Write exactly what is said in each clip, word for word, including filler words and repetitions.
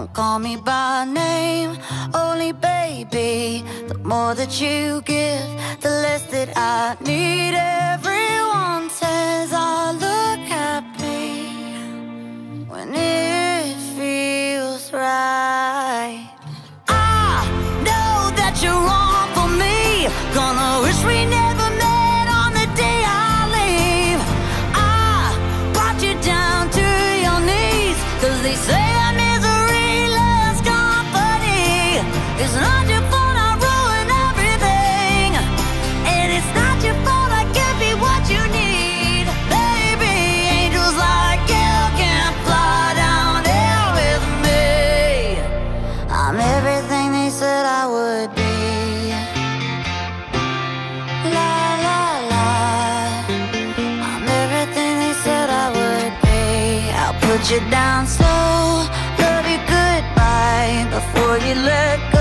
Don't call me by name, only baby. The more that you give, the less that I need. Everyone says I look happy when it feels right. I know that you're wrong for me. Gonna wish we never met on the day I leave. I brought you down to your knees, 'cause they say it's not your fault I ruin everything, and it's not your fault I give you what you need. Baby, angels like you can fly down here with me. I'm everything they said I would be. La la la, I'm everything they said I would be. I'll put you down slow, love you goodbye before you let go.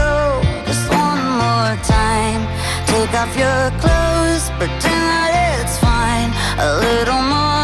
Time, take off your clothes, pretend that it's fine. A little more